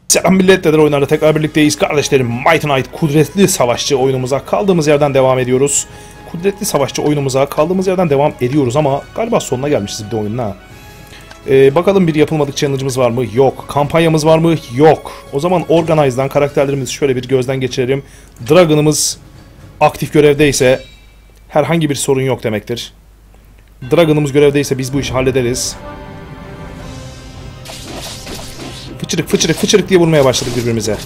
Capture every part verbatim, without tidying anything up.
Selam millet, Neler Oyunlar'da tekrar birlikteyiz kardeşlerim. Might Knight Kudretli Savaşçı oyunumuza kaldığımız yerden devam ediyoruz. Kudretli Savaşçı oyunumuza kaldığımız yerden devam ediyoruz ama galiba sonuna gelmişiz bir de oyunun ha. Ee, bakalım bir yapılmadık challenge'ımız var mı? Yok. Kampanyamız var mı? Yok. O zaman Organize'dan karakterlerimizi şöyle bir gözden geçirelim. Dragon'ımız aktif görevdeyse herhangi bir sorun yok demektir. Dragon'ımız görevdeyse biz bu işi hallederiz. Fıçırık fıçırık fıçırık diye vurmaya başladık birbirimize.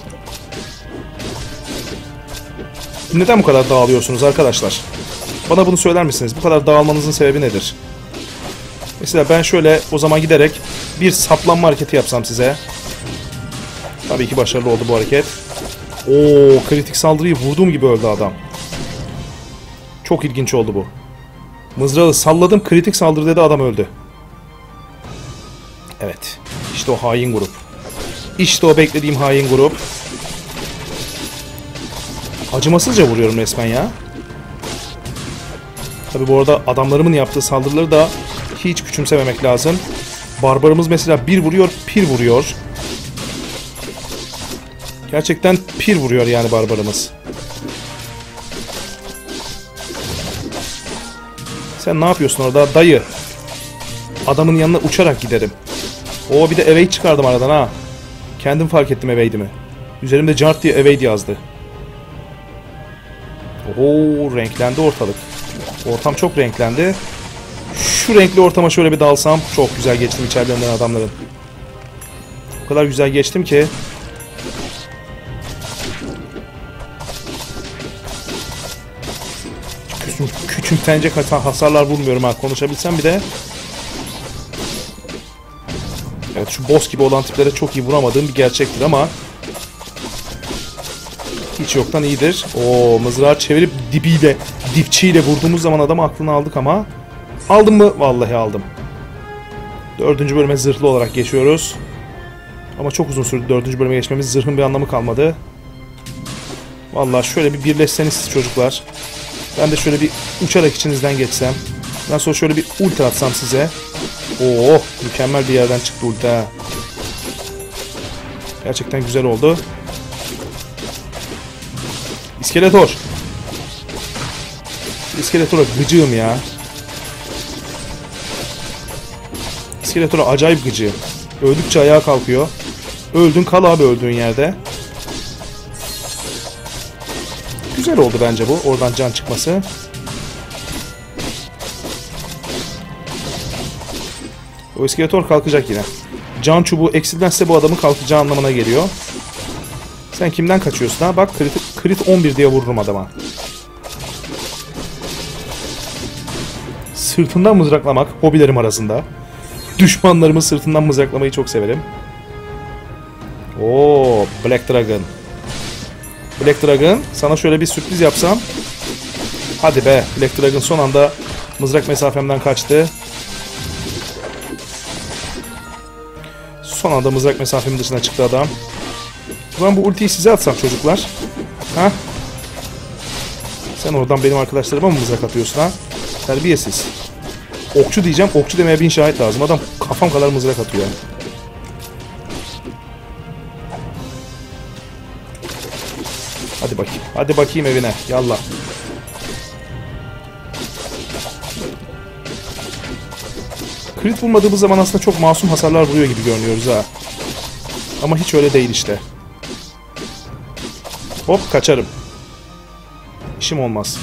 Neden bu kadar dağılıyorsunuz arkadaşlar? Bana bunu söyler misiniz? Bu kadar dağılmanızın sebebi nedir? Mesela ben şöyle o zaman giderek bir saplanma hareketi yapsam size. Tabii ki başarılı oldu bu hareket. Oo, kritik saldırıyı vurduğum gibi öldü adam. Çok ilginç oldu bu. Mızrağı salladım, kritik saldırı dedi, adam öldü. Evet. İşte o hain grup. İşte o beklediğim hain grup. Acımasızca vuruyorum resmen ya. Tabi bu arada adamlarımın yaptığı saldırıları da hiç küçümsememek lazım. Barbarımız mesela bir vuruyor, pir vuruyor. Gerçekten pir vuruyor yani barbarımız. Sen ne yapıyorsun orada dayı? Adamın yanına uçarak giderim. Oo, bir de evade çıkardım aradan ha. Kendim fark ettim evade'imi. Üzerimde cart diye evade yazdı. Oo, renklendi ortalık. Ortam çok renklendi. Şu renkli ortama şöyle bir dalsam çok güzel geçtim içerilerinden adamların. O kadar güzel geçtim ki. Küçüm, küçümsenecek hasarlar bulmuyorum ha, konuşabilsem bir de. Evet, şu boss gibi olan tiplere çok iyi vuramadığım bir gerçektir ama hiç yoktan iyidir. Oo, mızrağı çevirip dibiyle, dipçiyle vurduğumuz zaman adamı aklını aldık ama aldım mı? Vallahi aldım. Dördüncü bölüme zırhlı olarak geçiyoruz. Ama çok uzun sürdü dördüncü bölüme geçmemiz. Zırhın bir anlamı kalmadı. Vallahi şöyle bir birleşseniz çocuklar. Ben de şöyle bir uçarak içinizden geçsem. Ondan sonra şöyle bir ulti atsam size. Oo, mükemmel bir yerden çıktı ulti ha. Gerçekten güzel oldu. İskeletor. İskeletor'a gıcığım ya. İskeletor'a acayip gıcığım. Öldükçe ayağa kalkıyor. Öldün kal abi öldüğün yerde. Güzel oldu bence bu. Oradan can çıkması. O iskeletor kalkacak yine. Can çubuğu eksildense bu adamın kalkacağı anlamına geliyor. Sen kimden kaçıyorsun ha? Bak crit, crit on bir diye vururum adama. Sırtından mızraklamak hobilerim arasında. Düşmanlarımın sırtından mızraklamayı çok severim. Oo, Black Dragon. Black Dragon, sana şöyle bir sürpriz yapsam. Hadi be, Black Dragon son anda mızrak mesafemden kaçtı. Son anda mızrak mesafemin dışına çıktı adam. O zaman bu ultiyi size atsam çocuklar. Ha? Sen oradan benim arkadaşlarıma mı mızrak atıyorsun ha? Terbiyesiz. Okçu diyeceğim. Okçu demeye bin şahit lazım. Adam kafam kadar mızrak atıyor. Hadi bakayım. Hadi bakayım evine. Yallah. Crit vurmadığımız zaman aslında çok masum hasarlar vuruyor gibi görünüyoruz ha. Ama hiç öyle değil işte. Hop, kaçarım. İşim olmaz.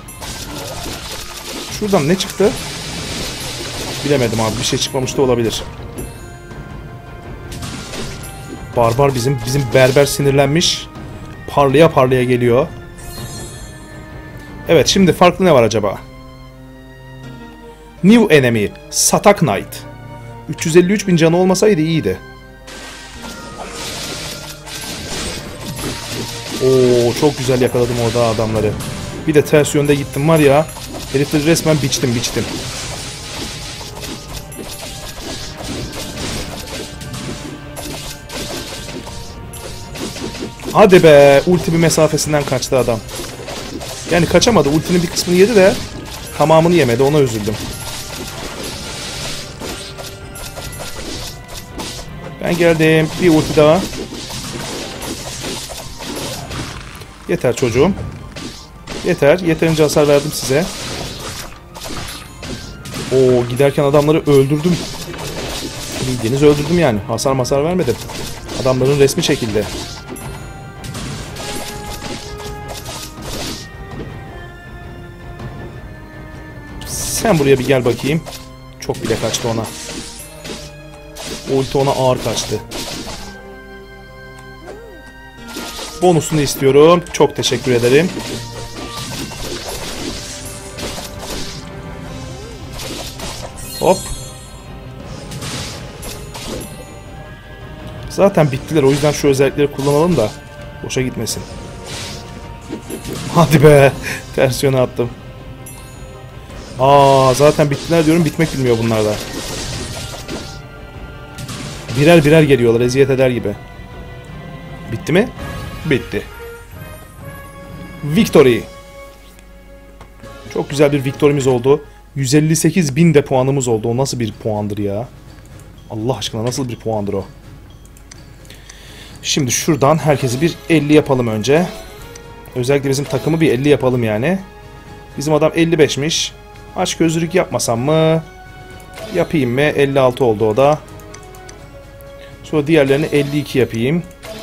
Şuradan ne çıktı? Bilemedim abi. Bir şey çıkmamış da olabilir. Barbar bizim bizim berber sinirlenmiş. Parlaya parlaya geliyor. Evet, şimdi farklı ne var acaba? New enemy. Satak Knight. üç yüz elli üç bin canı olmasaydı iyiydi. Oo, çok güzel yakaladım orada adamları. Bir de ters yönde gittim var ya. Herifleri resmen biçtim biçtim. Hadi be, ulti bir mesafesinden kaçtı adam. Yani kaçamadı, ultinin bir kısmını yedi de tamamını yemedi, ona üzüldüm. Ben geldim. Bir ulti daha. Yeter çocuğum. Yeter. Yeterince hasar verdim size. Oo, giderken adamları öldürdüm. Bildiğiniz öldürdüm yani. Hasar masar vermedim. Adamların resmi çekildi. Sen buraya bir gel bakayım. Çok bile kaçtı ona. Ulti ona ağır kaçtı. Bonusunu istiyorum. Çok teşekkür ederim. Hop. Zaten bittiler. O yüzden şu özellikleri kullanalım da boşa gitmesin. Hadi be. Ters yöne attım. Aa, zaten bittiler diyorum. Bitmek bilmiyor bunlarda. Birer birer geliyorlar. Eziyet eder gibi. Bitti mi? Bitti. Victory. Çok güzel bir victory'miz oldu. yüz elli sekiz bin de puanımız oldu. O nasıl bir puandır ya? Allah aşkına nasıl bir puandır o? Şimdi şuradan herkesi bir elli yapalım önce. Özellikle bizim takımı bir elli yapalım yani. Bizim adam elli beşmiş. Açgözlülük yapmasam mı? Yapayım mı? elli altı oldu o da. Sonra diğerlerini elli iki yapayım.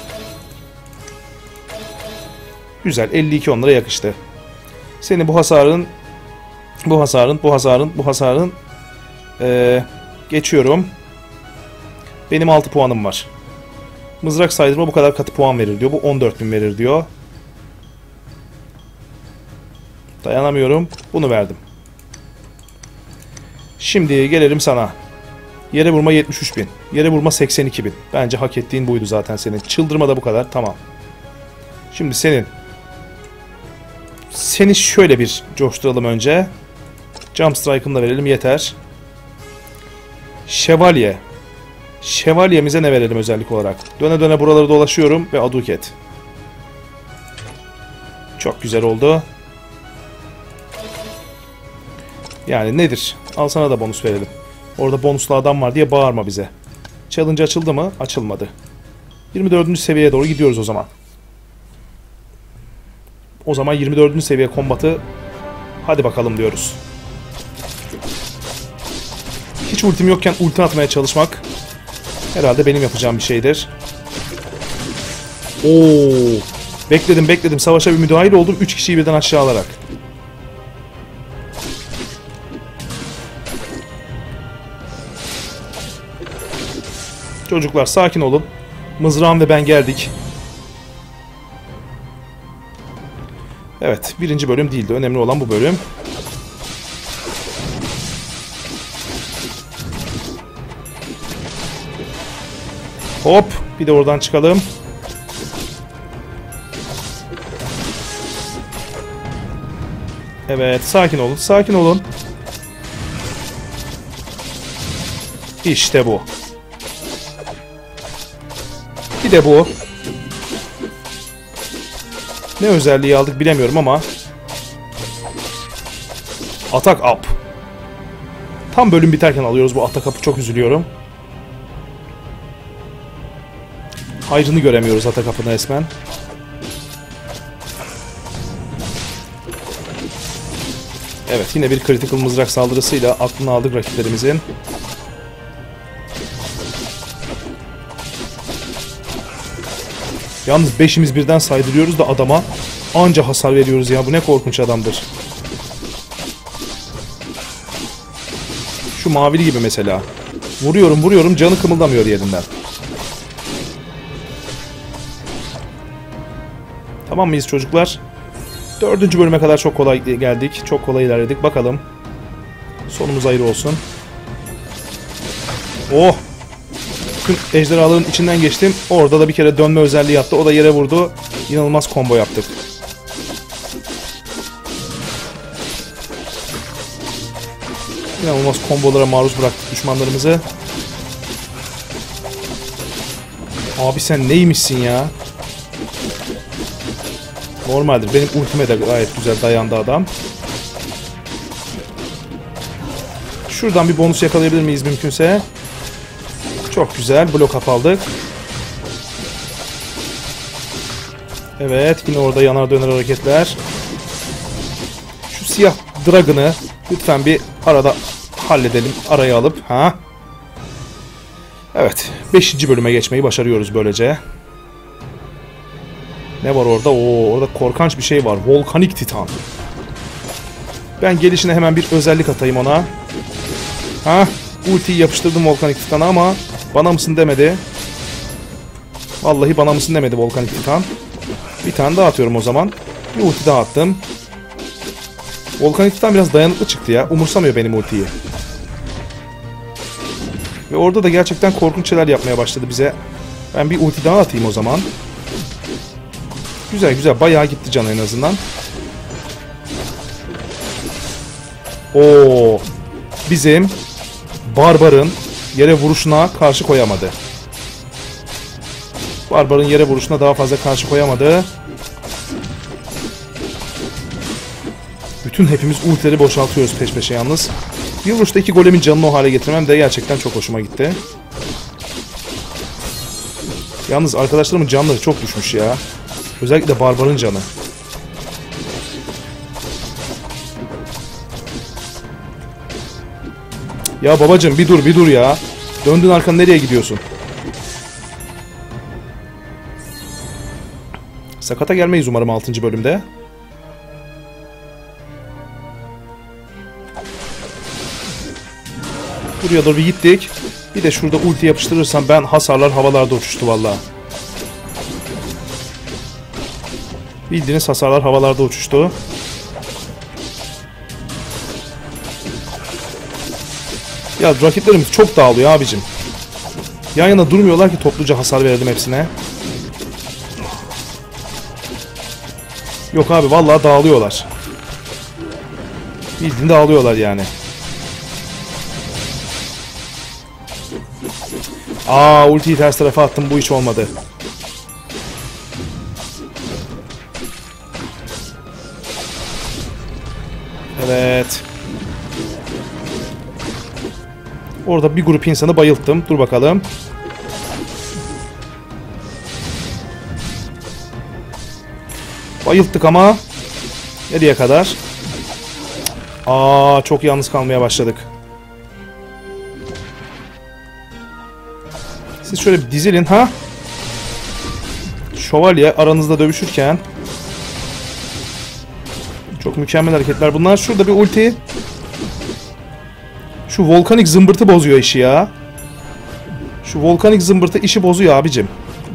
Güzel. elli iki onlara yakıştı. Seni bu hasarın bu hasarın, bu hasarın, bu hasarın ee, geçiyorum. Benim altı puanım var. Mızrak saydırma bu kadar katı puan verir diyor. Bu on dört bin verir diyor. Dayanamıyorum. Bunu verdim. Şimdi gelelim sana. Yere vurma yetmiş üç bin. Yere vurma seksen iki bin. Bence hak ettiğin buydu zaten senin. Çıldırma da bu kadar. Tamam. Şimdi senin. Seni şöyle bir coşturalım önce. Jump Strike'ını da verelim. Yeter. Şövalye. Şövalyemize ne verelim özellik olarak? Döne döne buraları dolaşıyorum ve Aduket. Çok güzel oldu. Yani nedir? Al sana da bonus verelim. Orada bonuslu adam var diye bağırma bize. Challenge açıldı mı? Açılmadı. yirmi dördüncü seviyeye doğru gidiyoruz o zaman. O zaman yirmi dördüncü seviye kombatı hadi bakalım diyoruz. Hiç ultim yokken ulti atmaya çalışmak herhalde benim yapacağım bir şeydir. Oo! Bekledim bekledim. Savaşa bir müdahil oldum. üç kişiyi birden aşağı alarak. Çocuklar sakin olun. Mızrağım ve ben geldik. Evet, birinci bölüm değildi. Önemli olan bu bölüm. Hop, bir de oradan çıkalım. Evet, sakin olun, sakin olun. İşte bu. Bir de bu. Ne özelliği aldık bilemiyorum ama. Atak up. Tam bölüm biterken alıyoruz bu atak up'ı. Çok üzülüyorum. Hayrını göremiyoruz atak up'ını resmen. Evet, yine bir critical mızrak saldırısıyla aklını aldık rakiplerimizin. Yalnız beşimiz birden saydırıyoruz da adama anca hasar veriyoruz ya. Bu ne korkunç adamdır. Şu mavili gibi mesela. Vuruyorum vuruyorum canı kımıldamıyor yerinden. Tamam mıyız çocuklar? Dördüncü bölüme kadar çok kolay geldik. Çok kolay ilerledik. Bakalım. Sonumuz ayrı olsun. Oh! Bütün ejderhaların içinden geçtim. Orada da bir kere dönme özelliği yaptı. O da yere vurdu. İnanılmaz combo yaptık. İnanılmaz kombolara maruz bıraktık düşmanlarımızı. Abi sen neymişsin ya? Normaldir. Benim ultime de gayet güzel dayandı adam. Şuradan bir bonus yakalayabilir miyiz mümkünse? Çok güzel. Blok up aldık. Evet. Yine orada yanar döner hareketler. Şu siyah Dragon'ı lütfen bir arada halledelim. Araya alıp. Ha. Evet. beşinci bölüme geçmeyi başarıyoruz böylece. Ne var orada? Oo, orada korkunç bir şey var. Volkanik Titan. Ben gelişine hemen bir özellik atayım ona. Ha, ultiyi yapıştırdım Volkanik Titan'a ama bana mısın demedi. Vallahi bana mısın demedi Volkanik Titan. Bir tane daha atıyorum o zaman. Bir ulti daha attım. Volkanik Titan biraz dayanıklı çıktı ya. Umursamıyor benim ultiyi. Ve orada da gerçekten korkunç şeyler yapmaya başladı bize. Ben bir ulti daha atayım o zaman. Güzel güzel. Bayağı gitti canı en azından. Oo, bizim Barbar'ın yere vuruşuna karşı koyamadı. Barbar'ın yere vuruşuna daha fazla karşı koyamadı. Bütün hepimiz ultileri boşaltıyoruz peş peşe yalnız. Bir vuruşta iki golemin canını o hale getirmem de gerçekten çok hoşuma gitti. Yalnız arkadaşlarımın canları çok düşmüş ya. Özellikle Barbar'ın canı. Ya babacım bir dur bir dur ya. Döndün arkanı nereye gidiyorsun? Sakata gelmeyiz umarım altıncı bölümde. Buraya doğru bir gittik. Bir de şurada ulti yapıştırırsam ben hasarlar havalarda uçuştu vallahi. Bildiğiniz hasarlar havalarda uçuştu. Ya rakiplerimiz çok dağılıyor abicim. Yan yana durmuyorlar ki topluca hasar verelim hepsine. Yok abi vallahi dağılıyorlar. Bildiğin dağılıyorlar yani. Aa, ultiyi ters tarafa attım, bu hiç olmadı. Evet. Orada bir grup insanı bayılttım. Dur bakalım. Bayılttık ama nereye kadar? Aa, çok yalnız kalmaya başladık. Siz şöyle bir dizilin ha. Şövalye aranızda dövüşürken. Çok mükemmel hareketler bunlar. Şurada bir ulti. Şu volkanik zımbırtı bozuyor işi ya. Şu volkanik zımbırtı işi bozuyor abicim.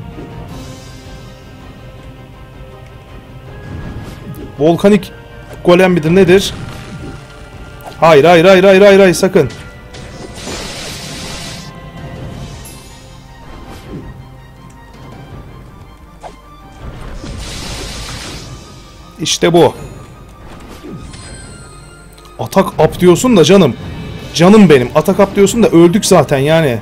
Volkanik golem midir nedir? Hayır hayır hayır hayır hayır, hayır sakın. İşte bu. Atak up diyorsun da canım. Canım benim. Atak up diyorsun da öldük zaten yani.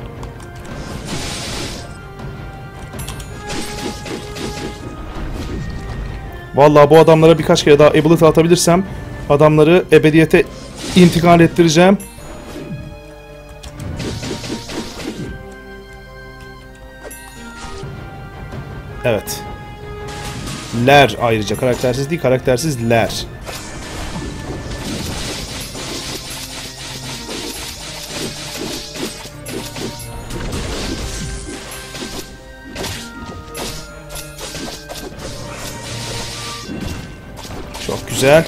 Vallahi bu adamlara birkaç kere daha ability atabilirsem adamları ebediyete intikal ettireceğim. Evet. Ler ayrıca. Karaktersiz değil, karaktersizler. Çok güzel.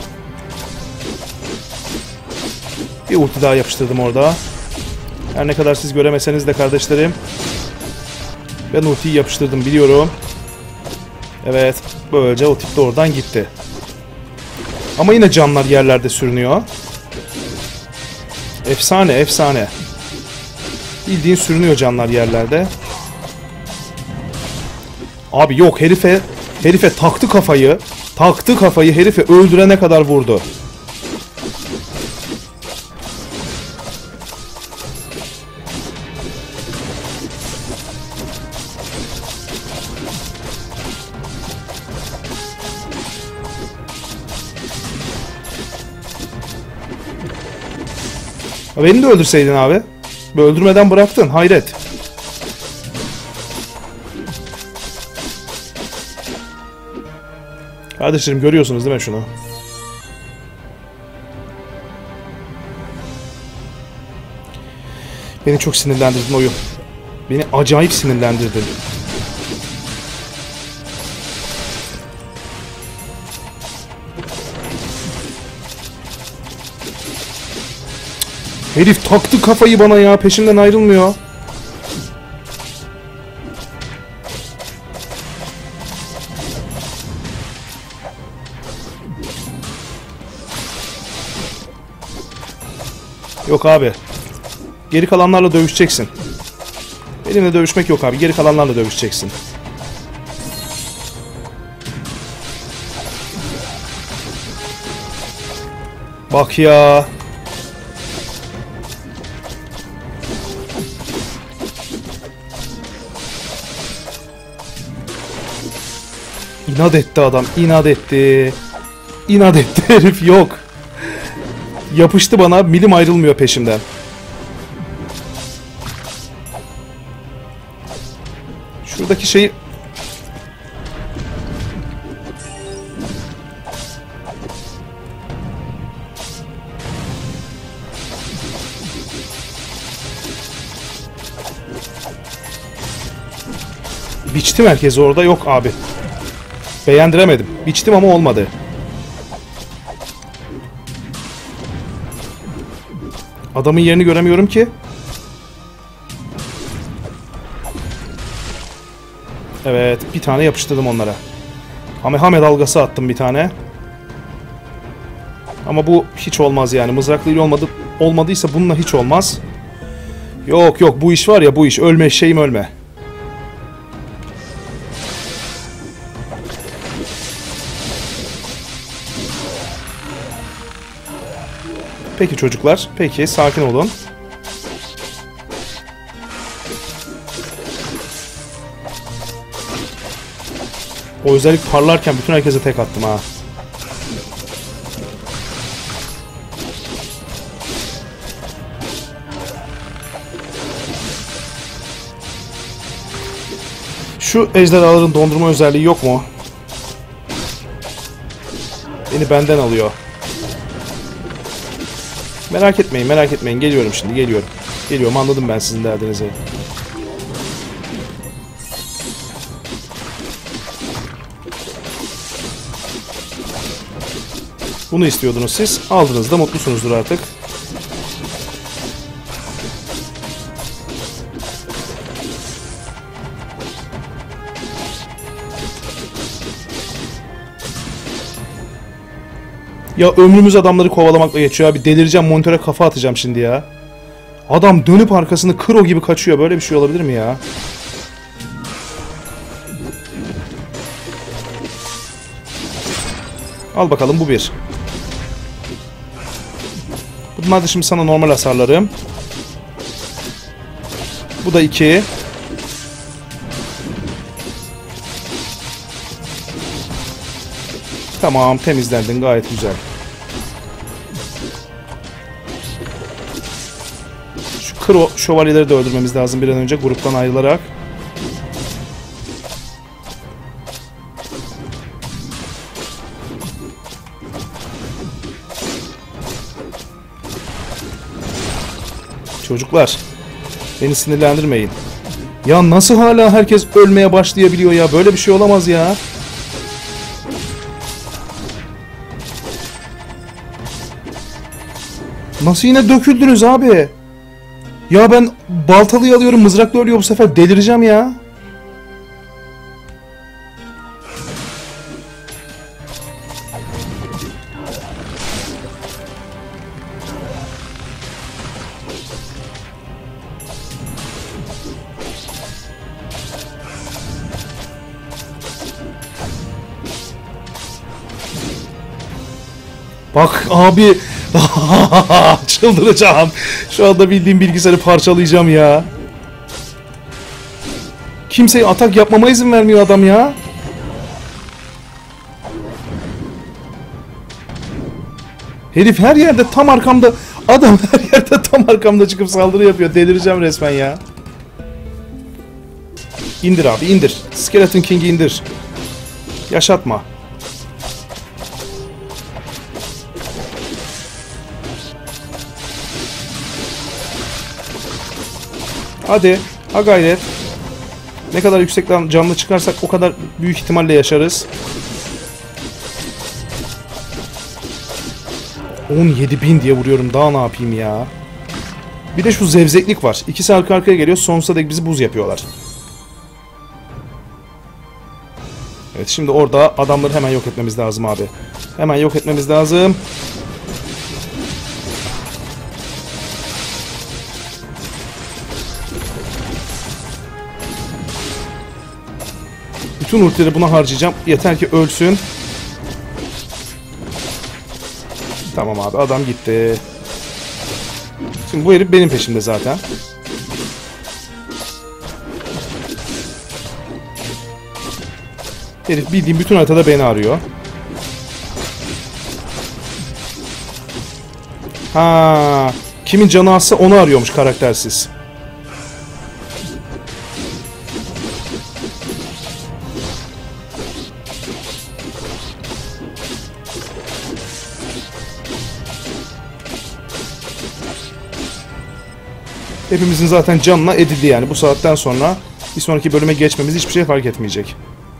Bir ulti daha yapıştırdım orada. Her ne kadar siz göremeseniz de kardeşlerim, ben ultiyi yapıştırdım biliyorum. Evet, böylece o tip de oradan gitti. Ama yine canlar yerlerde sürünüyor. Efsane, efsane. Bildiğin sürünüyor canlar yerlerde. Abi yok, herife herife taktı kafayı. Taktı kafayı, herife öldürene kadar vurdu. Beni de öldürseydin abi. Öldürmeden bıraktın. Hayret. Kardeşlerim görüyorsunuz değil mi şunu? Beni çok sinirlendirdin oyun. Beni acayip sinirlendirdin. Herif taktı kafayı bana ya. Peşimden ayrılmıyor. Yok abi. Geri kalanlarla dövüşeceksin. Benimle dövüşmek yok abi. Geri kalanlarla dövüşeceksin. Bak ya. İnat etti adam. İnat etti. İnat etti herif. Yok. Yapıştı bana. Milim ayrılmıyor peşimden. Şuradaki şeyi... Biçtim herkesi orada. Yok abi. Beğendiremedim. Biçtim ama olmadı. Adamın yerini göremiyorum ki. Evet. Bir tane yapıştırdım onlara. Hamehame dalgası attım bir tane. Ama bu hiç olmaz yani. Mızraklıyla olmadı, olmadıysa bununla hiç olmaz. Yok yok bu iş var ya bu iş. Ölme şeyim ölme. Peki çocuklar. Peki sakin olun. O özellik parlarken bütün herkese tek attım ha. Şu ejderhaların dondurma özelliği yok mu? Beni benden alıyor. Merak etmeyin, merak etmeyin. Geliyorum şimdi, geliyorum. Geliyorum, anladım ben sizin derdinizi. Bunu istiyordunuz siz. Aldınız da mutlusunuzdur artık. Ya ömrümüz adamları kovalamakla geçiyor abi. Delireceğim, monitöre kafa atacağım şimdi ya. Adam dönüp arkasını kro gibi kaçıyor. Böyle bir şey olabilir mi ya? Al bakalım bu bir. Bunlar da şimdi sana normal hasarlarım. Bu da iki. Tamam, temizlendin gayet güzel. Şu kro şövalyeleri de öldürmemiz lazım bir an önce gruptan ayrılarak. Çocuklar, beni sinirlendirmeyin. Ya nasıl hala herkes ölmeye başlayabiliyor ya? Böyle bir şey olamaz ya. Nasıl yine döküldünüz abi? Ya ben baltalıyı alıyorum, mızrakla ölüyor bu sefer. Delireceğim ya. Bak abi. Çıldıracağım. Şu anda bildiğim bilgisayarı parçalayacağım ya. Kimseye atak yapmama izin vermiyor adam ya. Herif her yerde tam arkamda. Adam her yerde tam arkamda çıkıp saldırı yapıyor. Delireceğim resmen ya. İndir abi indir. Skeleton King'i indir. Yaşatma. Hadi. Ha gayret. Ne kadar yüksekten canlı çıkarsak o kadar büyük ihtimalle yaşarız. on yedi bin diye vuruyorum. Daha ne yapayım ya. Bir de şu zevzeklik var. İkisi arka arkaya geliyor. Sonsuza dek bizi buz yapıyorlar. Evet, şimdi orada adamları hemen yok etmemiz lazım abi. Hemen yok etmemiz lazım. Bütün ultileri buna harcayacağım. Yeter ki ölsün. Tamam abi, adam gitti. Şimdi bu herif benim peşimde zaten. Herif bildiğim bütün haritada beni arıyor. Ha, kimin canı azsa onu arıyormuş karaktersiz. Hepimizin zaten canına edildi yani. Bu saatten sonra bir sonraki bölüme geçmemiz hiçbir şey fark etmeyecek.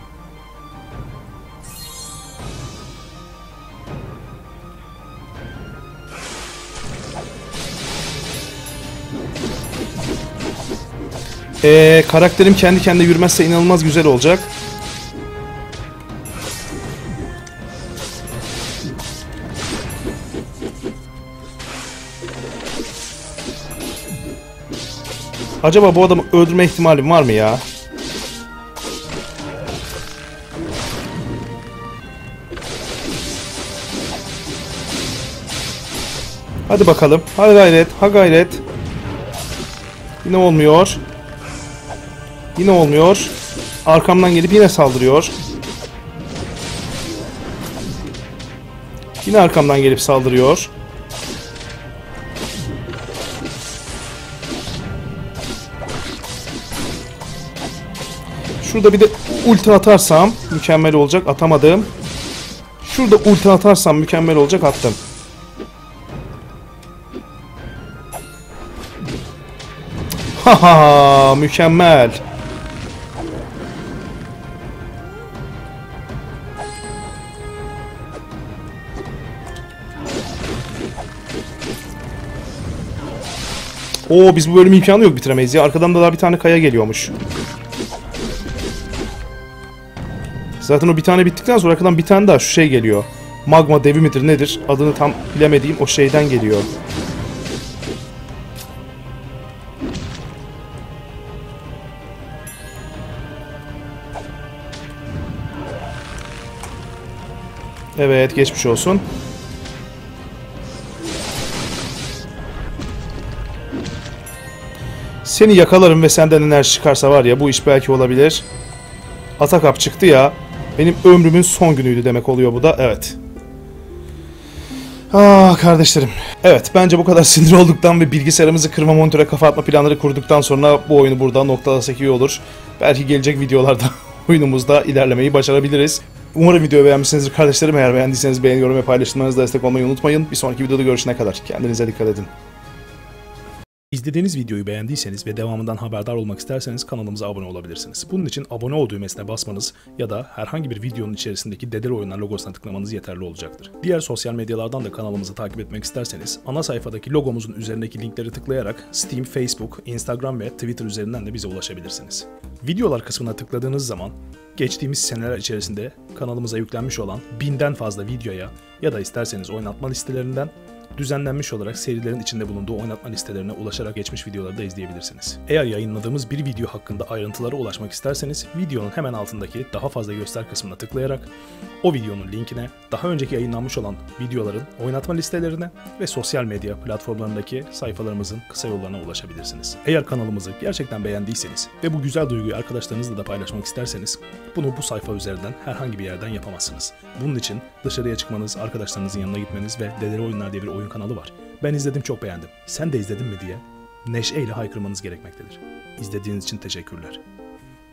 Ee, karakterim kendi kendine yürümezse inanılmaz güzel olacak. Acaba bu adamı öldürme ihtimalim var mı ya? Hadi bakalım. Ha gayret, ha gayret. Yine olmuyor. Yine olmuyor. Arkamdan gelip yine saldırıyor. Yine arkamdan gelip saldırıyor. Şurada bir de ulti atarsam mükemmel olacak. Atamadım. Şurada ulti atarsam mükemmel olacak. Attım. Haha, mükemmel. Oo, biz bu bölüm imkanı yok bitiremeyiz ya. Arkadan da daha bir tane kaya geliyormuş. Zaten o bir tane bittikten sonra arkadan bir tane daha şu şey geliyor. Magma devi midir nedir? Adını tam bilemediğim o şeyden geliyor. Evet, geçmiş olsun. Seni yakalarım ve senden enerji çıkarsa var ya, bu iş belki olabilir. Atakap çıktı ya. Benim ömrümün son günüydü demek oluyor bu da. Evet. Ah kardeşlerim. Evet, bence bu kadar sinir olduktan ve bilgisayarımızı kırma, monitöre kafa atma planları kurduktan sonra bu oyunu burada noktalasak iyi olur. Belki gelecek videolarda oyunumuzda ilerlemeyi başarabiliriz. Umarım videoyu beğenmişsinizdir kardeşlerim. Eğer beğendiyseniz beğeni, yorum ve paylaşımlarınızla destek olmayı unutmayın. Bir sonraki videoda görüşene kadar kendinize dikkat edin. İzlediğiniz videoyu beğendiyseniz ve devamından haberdar olmak isterseniz kanalımıza abone olabilirsiniz. Bunun için abone ol düğmesine basmanız ya da herhangi bir videonun içerisindeki Dedeli Oyunlar logosuna tıklamanız yeterli olacaktır. Diğer sosyal medyalardan da kanalımızı takip etmek isterseniz ana sayfadaki logomuzun üzerindeki linkleri tıklayarak Steam, Facebook, Instagram ve Twitter üzerinden de bize ulaşabilirsiniz. Videolar kısmına tıkladığınız zaman geçtiğimiz seneler içerisinde kanalımıza yüklenmiş olan binden fazla videoya ya da isterseniz oynatma listelerinden düzenlenmiş olarak serilerin içinde bulunduğu oynatma listelerine ulaşarak geçmiş videoları da izleyebilirsiniz. Eğer yayınladığımız bir video hakkında ayrıntılara ulaşmak isterseniz videonun hemen altındaki daha fazla göster kısmına tıklayarak o videonun linkine, daha önceki yayınlanmış olan videoların oynatma listelerine ve sosyal medya platformlarındaki sayfalarımızın kısa yollarına ulaşabilirsiniz. Eğer kanalımızı gerçekten beğendiyseniz ve bu güzel duyguyu arkadaşlarınızla da paylaşmak isterseniz bunu bu sayfa üzerinden herhangi bir yerden yapamazsınız. Bunun için dışarıya çıkmanız, arkadaşlarınızın yanına gitmeniz ve Dedeli Oyunlar diye bir oyun kanalı var. Ben izledim, çok beğendim. Sen de izledin mi diye neşeyle haykırmanız gerekmektedir. İzlediğiniz için teşekkürler.